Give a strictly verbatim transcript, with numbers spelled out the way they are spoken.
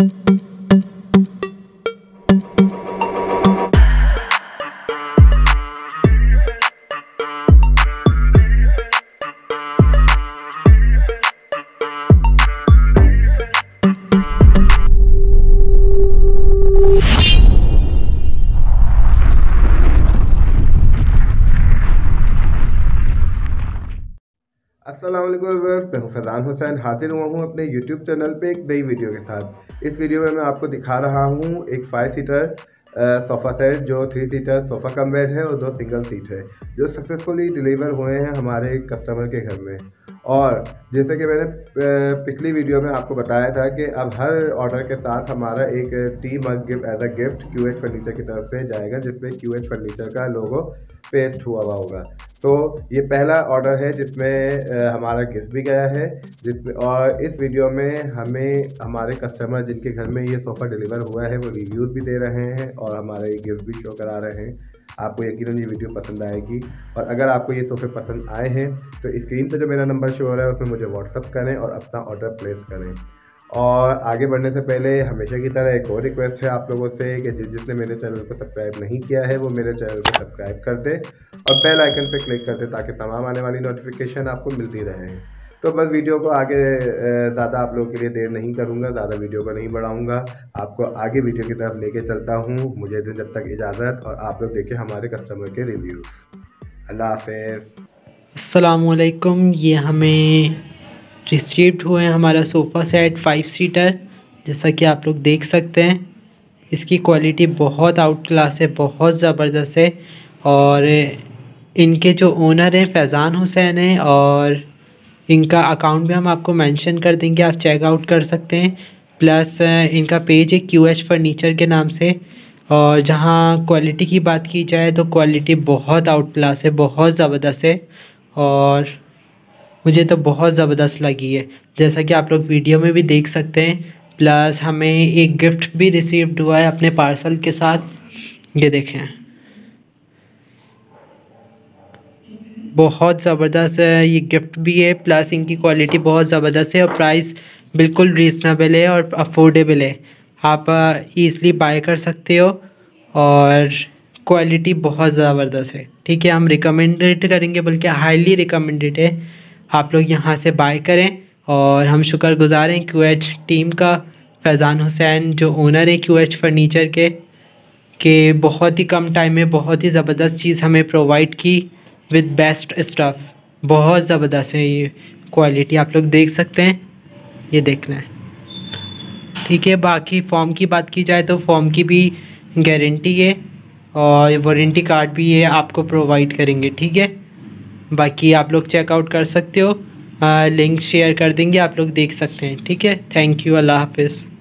अस्सलाम वालेकुम व्यूअर्स, मैं हूं फैज़ान हुसैन। हाजिर हुआ हूं अपने यूट्यूब चैनल पे एक नई वीडियो के साथ। इस वीडियो में मैं आपको दिखा रहा हूं एक फाइव सीटर सोफ़ा सेट जो three seater sofa cum bed है और दो सिंगल सीट है, जो सक्सेसफुली डिलीवर हुए हैं हमारे कस्टमर के घर में। और जैसे कि मैंने पिछली वीडियो में आपको बताया था कि अब हर ऑर्डर के साथ हमारा एक tea mug gift as a gift Q H furniture की तरफ से जाएगा, जिसमें क्यू एच फर्नीचर का लोगो पेस्ट हुआ हुआ होगा। तो ये पहला ऑर्डर है जिसमें हमारा गिफ्ट भी गया है, जिसमें और इस वीडियो में हमें हमारे कस्टमर जिनके घर में ये सोफ़ा डिलीवर हुआ है वो रिव्यूज़ भी दे रहे हैं और हमारा ये गिफ्ट भी शो करा रहे हैं। आपको यकीनन ये वीडियो पसंद आएगी, और अगर आपको ये सोफ़े पसंद आए हैं तो स्क्रीन पे जो मेरा नंबर शो हो रहा है उसमें मुझे व्हाट्सअप करें और अपना ऑर्डर प्लेस करें। और आगे बढ़ने से पहले हमेशा की तरह एक और रिक्वेस्ट है आप लोगों से कि जिस जिसने मेरे चैनल को सब्सक्राइब नहीं किया है वो मेरे चैनल को सब्सक्राइब कर दे और बेल आइकन पे क्लिक कर दे, ताकि तमाम आने वाली नोटिफिकेशन आपको मिलती रहे। तो बस वीडियो को आगे ज़्यादा आप लोगों के लिए देर नहीं करूँगा, ज़्यादा वीडियो को नहीं बढ़ाऊँगा, आपको आगे वीडियो की तरफ लेके चलता हूँ। मुझे दे जब तक इजाज़त, और आप लोग देखें हमारे कस्टमर के रिव्यूज़। अल्लाह हाफ़िज़। अस्सलाम वालेकुम। ये हमें रिसीव्ड हुए हैं हमारा सोफ़ा सेट फाइव सीटर, जैसा कि आप लोग देख सकते हैं। इसकी क्वालिटी बहुत आउट क्लास है, बहुत ज़बरदस्त है। और इनके जो ओनर हैं फैज़ान हुसैन हैं, और इनका अकाउंट भी हम आपको मेंशन कर देंगे, आप चेकआउट कर सकते हैं। प्लस इनका पेज है क्यू एच फर्नीचर के नाम से। और जहाँ क्वालिटी की बात की जाए तो क्वालिटी बहुत आउट क्लास है, बहुत ज़बरदस्त है, और मुझे तो बहुत ज़बरदस्त लगी है, जैसा कि आप लोग वीडियो में भी देख सकते हैं। प्लस हमें एक गिफ्ट भी रिसीव्ड हुआ है अपने पार्सल के साथ, ये देखें, बहुत ज़बरदस्त है ये गिफ्ट भी है। प्लस इनकी क्वालिटी बहुत ज़बरदस्त है और प्राइस बिल्कुल रीज़नेबल है और अफोर्डेबल है, आप ईज़िली बाय कर सकते हो। और क्वालिटी बहुत ज़बरदस्त है, ठीक है। हम रिकमेंडेड करेंगे, बल्कि हाईली रिकमेंडेड है, आप लोग यहाँ से बाय करें। और हम शुक्रगुज़ार हैं क्यू एच टीम का, फैज़ान हुसैन जो ओनर है क्यू एच फर्नीचर के के बहुत ही कम टाइम में बहुत ही ज़बरदस्त चीज़ हमें प्रोवाइड की विद बेस्ट स्टफ़। बहुत ज़बरदस्त है ये क्वालिटी, आप लोग देख सकते हैं, ये देखना है, ठीक है। बाकी फ़ॉर्म की बात की जाए तो फ़ॉर्म की भी गारंटी है और वारंटी कार्ड भी है, आपको प्रोवाइड करेंगे, ठीक है। बाकी आप लोग चेकआउट कर सकते हो, लिंक शेयर कर देंगे, आप लोग देख सकते हैं, ठीक है। थैंक यू, अल्लाह हाफ़िज़।